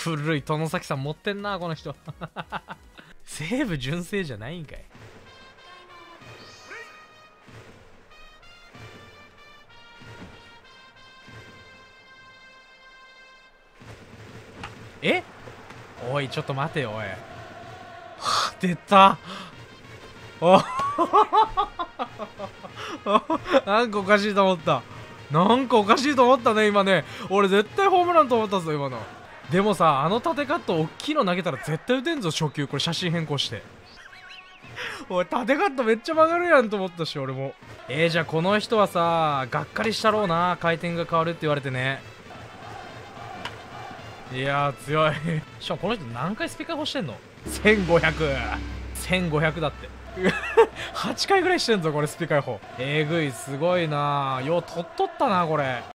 古い殿崎さん持ってんなこの人。西武純正じゃないんかい。え、おいちょっと待てよおい。出た。おなんかおかしいと思った。なんかおかしいと思ったね今ね。俺絶対ホームランと思ったぞ今の。でもさ、あの縦カット大きいの投げたら絶対打てんぞ初球。これ写真変更して。おい縦カットめっちゃ曲がるやんと思ったし俺も。じゃあこの人はさがっかりしたろうな、回転が変わるって言われてね。いやー強い。しかもこの人何回スピーカー欲してんの。 1500 だって。8回ぐらいしてんぞこれスピーカー砲。えぐい、すごいな。よう取っとったなこれ。